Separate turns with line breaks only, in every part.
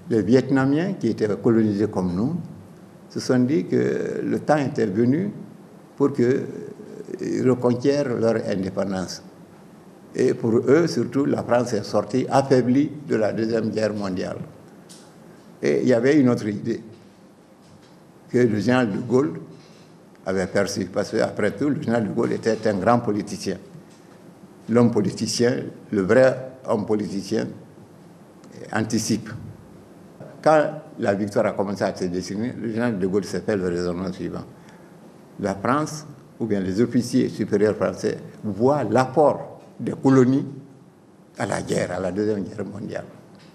les Vietnamiens, qui étaient colonisés comme nous, se sont dit que le temps était venu pour qu'ils reconquièrent leur indépendance. Et pour eux, surtout, la France est sortie affaiblie de la Deuxième Guerre mondiale. Et il y avait une autre idée que le général de Gaulle avait perçue, parce qu'après tout, le général de Gaulle était un grand politicien. L'homme politicien, le vrai homme politicien, anticipe. Quand la victoire a commencé à se dessiner, le général de Gaulle s'est fait le raisonnement suivant. La France, ou bien les officiers supérieurs français, voient l'apport des colonies à la guerre, à la Deuxième Guerre mondiale.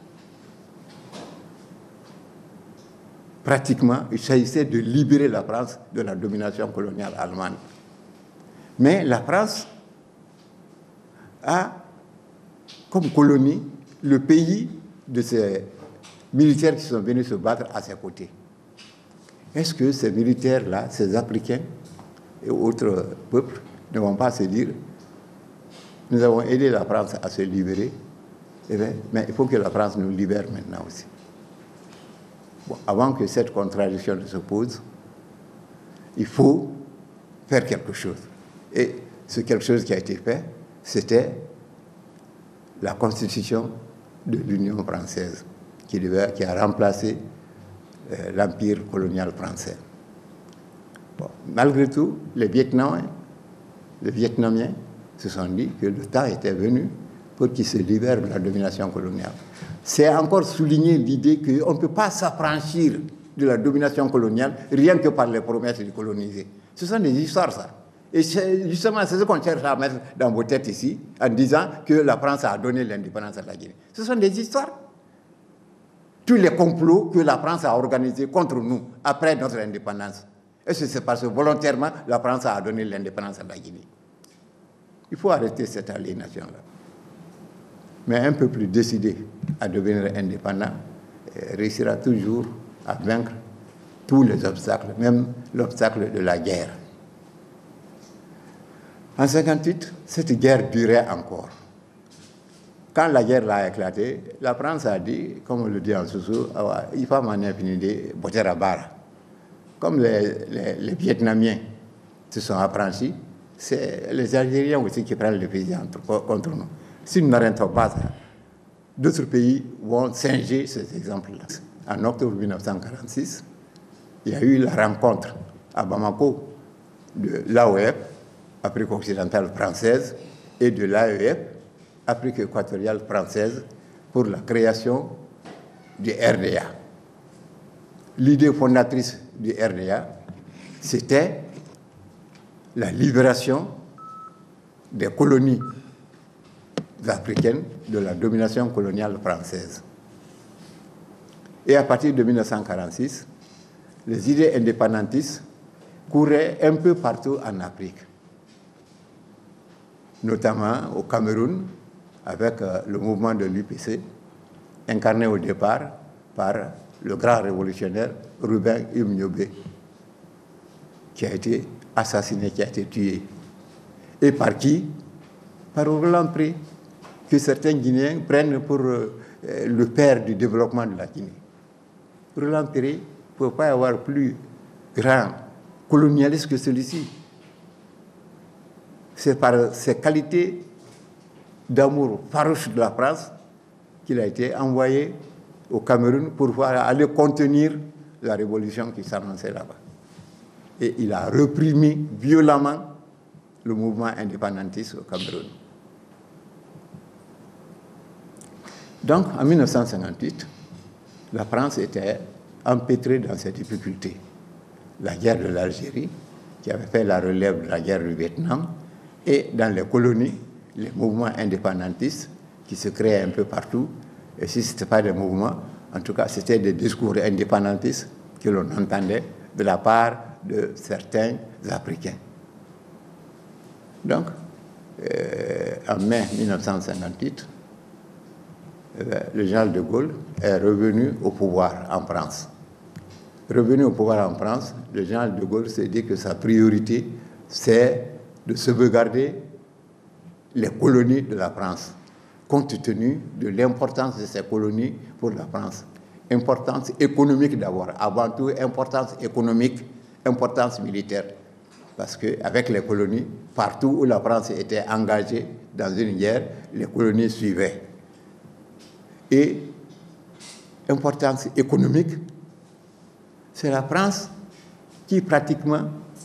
Pratiquement, il s'agissait de libérer la France de la domination coloniale allemande. Mais la France a comme colonie le pays de ces militaires qui sont venus se battre à ses côtés. Est-ce que ces militaires-là, ces Africains et autres peuples ne vont pas se dire « Nous avons aidé la France à se libérer, eh bien, mais il faut que la France nous libère maintenant aussi ». Bon, avant que cette contradiction ne se pose, il faut faire quelque chose. Et ce quelque chose qui a été fait, c'était la constitution de l'Union française, qui a remplacé l'empire colonial français. Bon, malgré tout, les Vietnamiens se sont dit que le temps était venu pour qu'ils se libèrent de la domination coloniale. C'est encore souligner l'idée qu'on ne peut pas s'affranchir de la domination coloniale rien que par les promesses du colonisé. Ce sont des histoires, ça. Et justement, c'est ce qu'on cherche à mettre dans vos têtes ici, en disant que la France a donné l'indépendance à la Guinée. Ce sont des histoires. Tous les complots que la France a organisés contre nous après notre indépendance. Et c'est parce que volontairement, la France a donné l'indépendance à la Guinée. Il faut arrêter cette aliénation-là. Mais un peu plus décidé à devenir indépendant réussira toujours à vaincre tous les obstacles, même l'obstacle de la guerre. En 1958, cette guerre durait encore. Quand la guerre a éclaté, la France a dit, comme on le dit en Soussou, il faut m'en infinité, Boterabara. Comme les Vietnamiens se sont affranchis, c'est les Algériens aussi qui prennent le pays contre nous. Si nous n'arrêtons pas ça, d'autres pays vont singer ces exemples-là. En octobre 1946, il y a eu la rencontre à Bamako de l'AOF, Afrique occidentale française, et de l'AEF, Afrique équatoriale française, pour la création du RDA. L'idée fondatrice du RDA, c'était la libération des colonies africaines de la domination coloniale française. Et à partir de 1946, les idées indépendantistes couraient un peu partout en Afrique, notamment au Cameroun, avec le mouvement de l'UPC, incarné au départ par le grand révolutionnaire Ruben Imniobe, qui a été assassiné, qui a été tué. Et par qui? Par Roland Pré, que certains Guinéens prennent pour le père du développement de la Guinée. Roland Pré ne peut pas y avoir plus grand colonialiste que celui-ci. C'est par ses qualités d'amour farouche de la France qu'il a été envoyé au Cameroun pour pouvoir aller contenir la révolution qui s'annonçait là-bas. Et il a reprimé violemment le mouvement indépendantiste au Cameroun. Donc, en 1958, la France était empêtrée dans ses difficultés. La guerre de l'Algérie, qui avait fait la relève de la guerre du Vietnam, et dans les colonies, les mouvements indépendantistes qui se créaient un peu partout. Et si ce n'était pas des mouvements, en tout cas, c'était des discours indépendantistes que l'on entendait de la part de certains Africains. Donc, en mai 1958, le général de Gaulle est revenu au pouvoir en France. Revenu au pouvoir en France, le général de Gaulle s'est dit que sa priorité, c'est de sauvegarder les colonies de la France, compte tenu de l'importance de ces colonies pour la France. importance économique d'abord, avant tout importance économique, importance militaire. Parce qu'avec les colonies, partout où la France était engagée dans une guerre, les colonies suivaient. Et importance économique, c'est la France qui pratiquement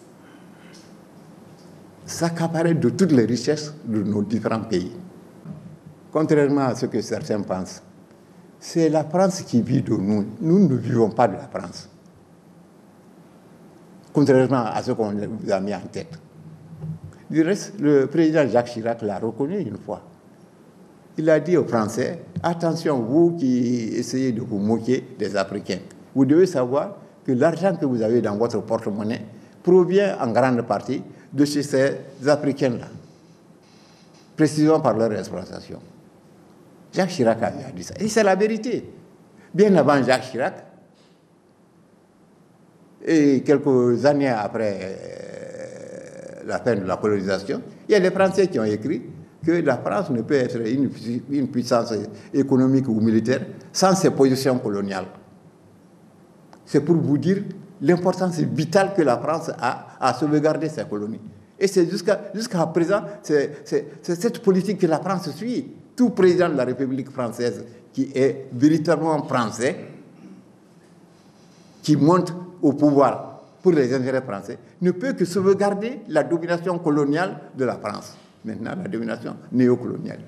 s'accaparait de toutes les richesses de nos différents pays. Contrairement à ce que certains pensent, c'est la France qui vit de nous. Nous ne vivons pas de la France. Contrairement à ce qu'on vous a mis en tête. Du reste, le président Jacques Chirac l'a reconnu une fois. Il a dit aux Français, attention, vous qui essayez de vous moquer des Africains, vous devez savoir que l'argent que vous avez dans votre porte-monnaie provient en grande partie de chez ces Africains-là, précisément par leur exploitation. Jacques Chirac a dit ça. Et c'est la vérité. Bien avant Jacques Chirac, et quelques années après la fin de la colonisation, il y a des Français qui ont écrit que la France ne peut être une puissance économique ou militaire sans ses positions coloniales. C'est pour vous dire l'importance vitale que la France a à sauvegarder ses colonies. Et c'est jusqu'à présent, c'est cette politique que la France suit. Tout président de la République française qui est véritablement français, qui monte au pouvoir pour les intérêts français, ne peut que sauvegarder la domination coloniale de la France. Maintenant, la domination néocoloniale.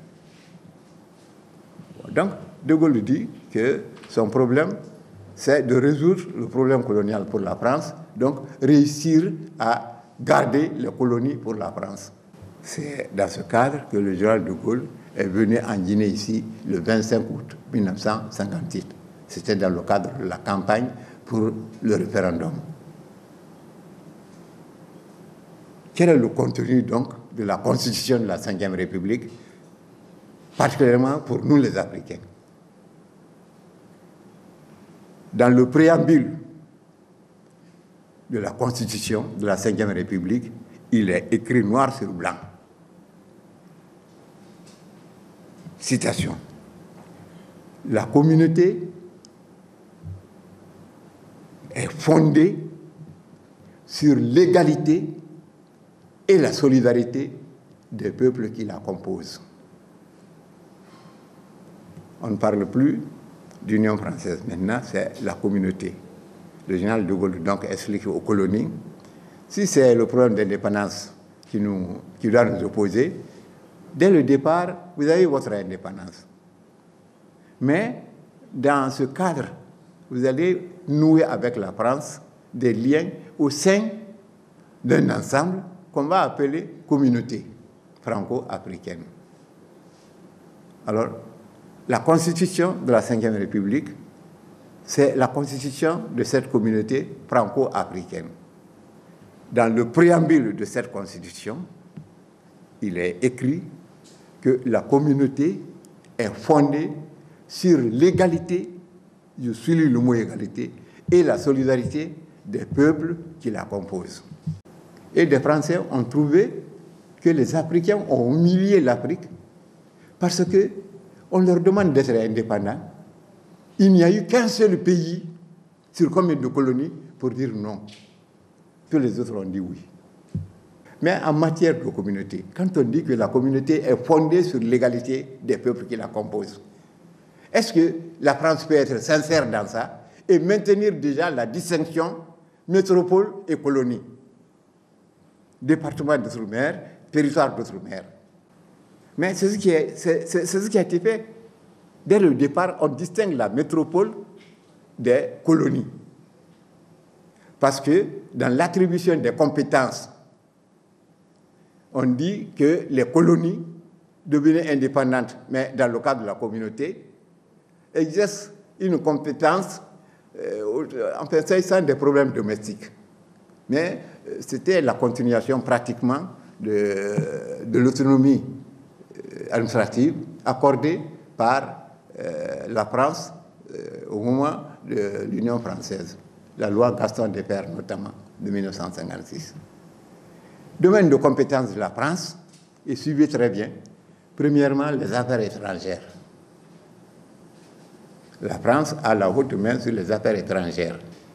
Donc, De Gaulle dit que son problème, c'est de résoudre le problème colonial pour la France, donc réussir à garder les colonies pour la France. C'est dans ce cadre que le général de Gaulle est venu en Guinée ici le 25 août 1958. C'était dans le cadre de la campagne pour le référendum. Quel est le contenu donc de la Constitution de la Ve République, particulièrement pour nous les Africains? Dans le préambule de la Constitution de la Ve République, il est écrit noir sur blanc. Citation. La communauté est fondée sur l'égalité et la solidarité des peuples qui la composent. On ne parle plus d'Union française. Maintenant, c'est la communauté. Le général de Gaulle donc explique aux colonies, si c'est le problème d'indépendance qui doit nous opposer, dès le départ, vous avez votre indépendance. Mais dans ce cadre, vous allez nouer avec la France des liens au sein d'un ensemble qu'on va appeler communauté franco-africaine. Alors, la constitution de la Ve République, c'est la constitution de cette communauté franco-africaine. Dans le préambule de cette constitution, il est écrit que la communauté est fondée sur l'égalité, je souligne le mot égalité, et la solidarité des peuples qui la composent. Et des Français ont trouvé que les Africains ont humilié l'Afrique parce qu'on leur demande d'être indépendants. Il n'y a eu qu'un seul pays sur combien de colonies pour dire non. Tous les autres ont dit oui. Mais en matière de communauté, quand on dit que la communauté est fondée sur l'égalité des peuples qui la composent, est-ce que la France peut être sincère dans ça et maintenir déjà la distinction métropole et colonie? Département d'outre-mer, territoire d'outre-mer. Mais c'est ce qui a été fait. Dès le départ, on distingue la métropole des colonies. Parce que dans l'attribution des compétences, on dit que les colonies devenaient indépendantes, mais dans le cadre de la communauté, exercent une compétence, en fait, sans des problèmes domestiques. Mais c'était la continuation pratiquement de l'autonomie administrative accordée par la France au moment de l'Union française, la loi Gaston Defferre notamment, de 1956. Domaine de compétence de la France est suivi très bien. Premièrement, les affaires étrangères. La France a la haute main sur les affaires étrangères.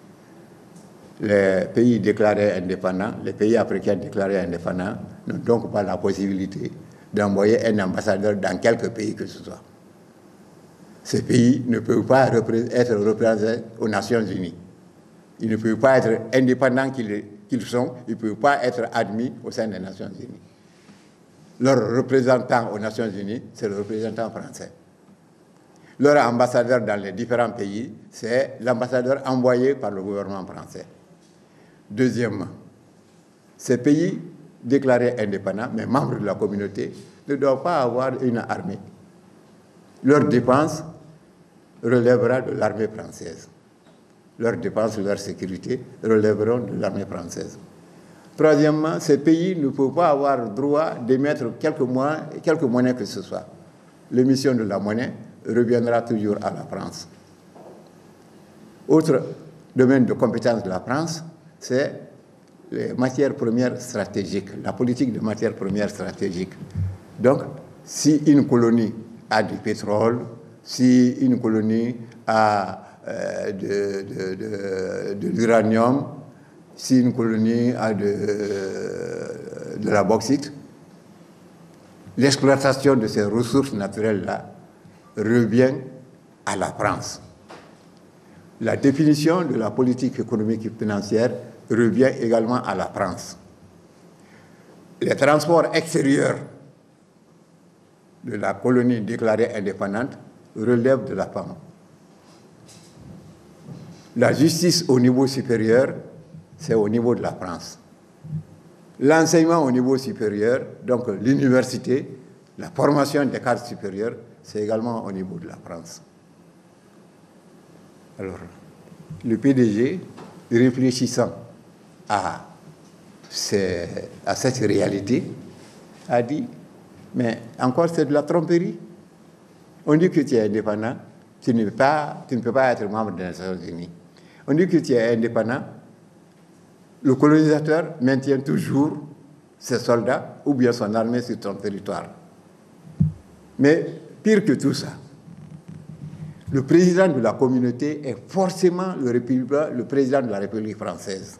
Les pays déclarés indépendants, les pays africains déclarés indépendants n'ont donc pas la possibilité d'envoyer un ambassadeur dans quelque pays que ce soit. Ces pays ne peuvent pas être représentés aux Nations Unies. Ils ne peuvent pas être indépendants qu'ils sont, ils ne peuvent pas être admis au sein des Nations Unies. Leur représentant aux Nations Unies, c'est le représentant français. Leur ambassadeur dans les différents pays, c'est l'ambassadeur envoyé par le gouvernement français. Deuxièmement, ces pays déclarés indépendants, mais membres de la communauté, ne doivent pas avoir une armée. Leurs dépenses relèvera de l'armée française. Leurs dépenses, leur sécurité relèveront de l'armée française. Troisièmement, ces pays ne peuvent pas avoir droit d'émettre quelque monnaie que ce soit. L'émission de la monnaie reviendra toujours à la France. Autre domaine de compétence de la France, c'est les matières premières stratégiques, la politique de matières premières stratégiques. Donc, si une colonie a du pétrole, si une colonie a de l'uranium, si une colonie a de la bauxite, l'exploitation de ces ressources naturelles-là revient à la France. La définition de la politique économique et financière revient également à la France. Les transports extérieurs de la colonie déclarée indépendante relèvent de la France. La justice au niveau supérieur, c'est au niveau de la France. L'enseignement au niveau supérieur, donc l'université, la formation des cadres supérieurs, c'est également au niveau de la France. Alors, le PDG, réfléchissant à cette réalité, a dit, mais encore c'est de la tromperie. On dit que tu es indépendant, tu ne peux pas être membre des Nations Unies. On dit que tu es indépendant, le colonisateur maintient toujours ses soldats ou bien son armée sur ton territoire. Mais pire que tout ça, le président de la communauté est forcément le président de la République française.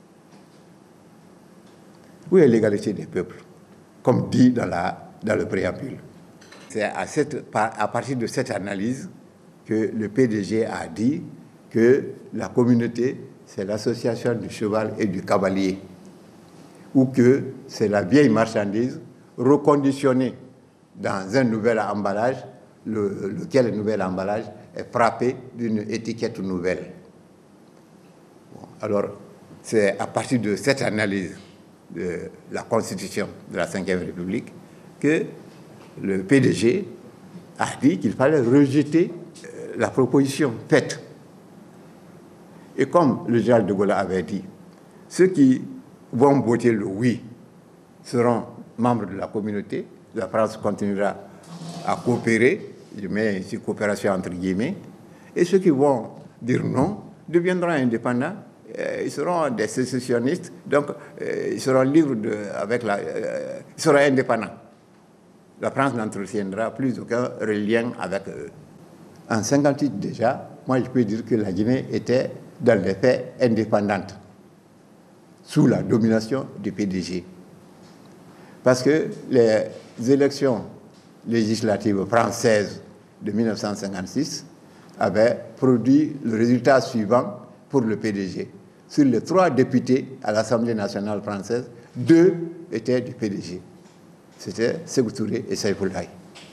Où est l'égalité des peuples, comme dit dans le préambule? C'est à partir de cette analyse que le PDG a dit que la communauté, c'est l'association du cheval et du cavalier, ou que c'est la vieille marchandise reconditionnée dans un nouvel emballage, lequel nouvel emballage est frappé d'une étiquette nouvelle. Bon, alors, c'est à partir de cette analyse de la Constitution de la Ve République que le PDG a dit qu'il fallait rejeter la proposition faite. Et comme le général de Gaulle avait dit, ceux qui vont voter le oui seront membres de la communauté, la France continuera à coopérer, je mets ici coopération entre guillemets, et ceux qui vont dire non deviendront indépendants, ils seront des sécessionnistes, donc ils seront libres ils seront indépendants. La France n'entretiendra plus aucun lien avec eux. En 1958 déjà, moi je peux dire que la Guinée était dans les faits indépendante, sous la domination du PDG. Parce que les élections législatives françaises de 1956 avaient produit le résultat suivant pour le PDG. Sur les 3 députés à l'Assemblée nationale française, 2 étaient du PDG. C'était Sékou Touré et Saïfoulaye.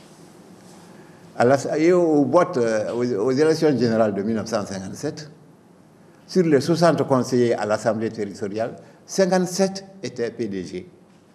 Aux élections générales de 1957, sur les 60 conseillers à l'Assemblée territoriale, 57 étaient PDG.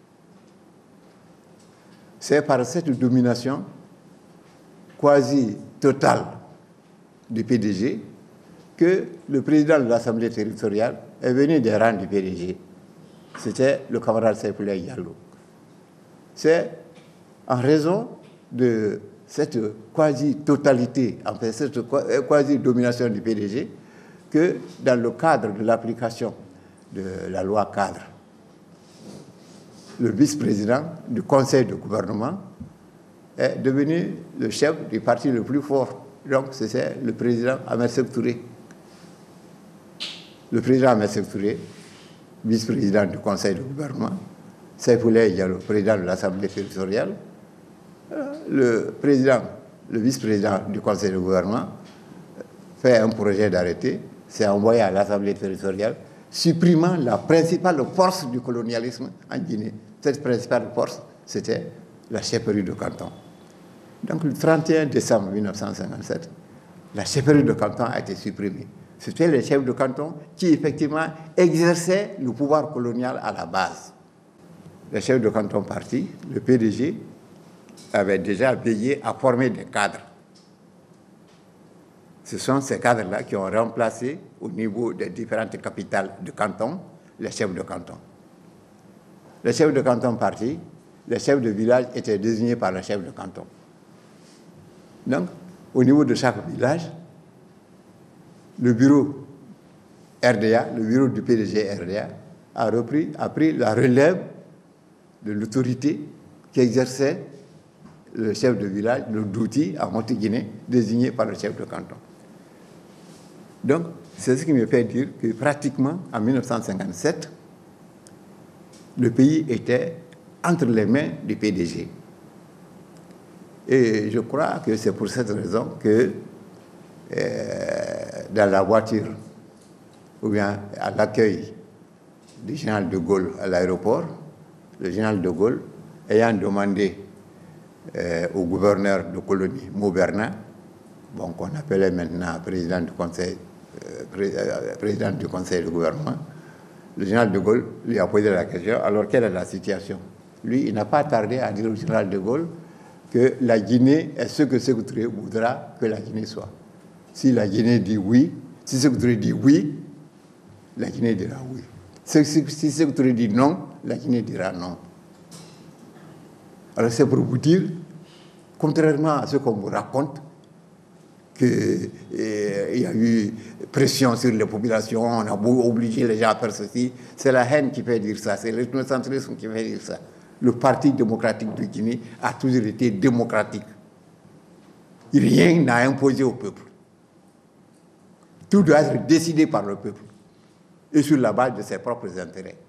C'est par cette domination quasi totale du PDG que le président de l'Assemblée territoriale est venu des rangs du PDG. C'était le camarade Saïfoulaye Diallo. C'est en raison de cette quasi-totalité, en fait, cette quasi-domination du PDG, que dans le cadre de l'application de la loi cadre, le vice-président du conseil de gouvernement est devenu le chef du parti le plus fort Donc, c'est le président Ahmed Sékou Touré. Le président Ahmed Sékou Touré, vice-président du conseil de gouvernement, Saïfoulaye Diallo, président de l'Assemblée territoriale, le vice-président du conseil de gouvernement fait un projet d'arrêté, c'est envoyé à l'Assemblée territoriale, supprimant la principale force du colonialisme en Guinée. Cette principale force, c'était la chefferie de canton. Donc le 31 décembre 1957, la chefferie de canton a été supprimée. C'était les chefs de canton qui, effectivement, exerçaient le pouvoir colonial à la base. Les chefs de canton partis, le PDG avait déjà veillé à former des cadres. Ce sont ces cadres-là qui ont remplacé, au niveau des différentes capitales de canton, les chefs de canton. Les chefs de canton partis, les chefs de village étaient désignés par le chef de canton. Donc, au niveau de chaque village, le bureau RDA, le bureau du PDG RDA, a pris la relève de l'autorité qui exerçait le chef de village, le Douti, à Montéguinée, désigné par le chef de canton. Donc, c'est ce qui me fait dire que pratiquement, en 1957, le pays était entre les mains du PDG. Et je crois que c'est pour cette raison que dans la voiture, ou bien à l'accueil du général de Gaulle à l'aéroport, le général de Gaulle, ayant demandé au gouverneur de colonie, Maubernin, bon, qu'on appelait maintenant président du conseil de gouvernement, le général de Gaulle lui a posé la question, alors quelle est la situation? Lui, il n'a pas tardé à dire au général de Gaulle que la Guinée est ce que Sékou Touré voudra que la Guinée soit. Si la Guinée dit oui, si Sékou Touré dit oui, la Guinée dira oui. Si Sékou Touré dit non, la Guinée dira non. Alors c'est pour vous dire, contrairement à ce qu'on vous raconte, qu'il y a eu pression sur les populations, on a obligé les gens à faire ceci, c'est la haine qui fait dire ça, c'est l'ethnocentrisme qui fait dire ça. Le Parti démocratique de Guinée a toujours été démocratique. Rien n'a imposé au peuple. Tout doit être décidé par le peuple et sur la base de ses propres intérêts.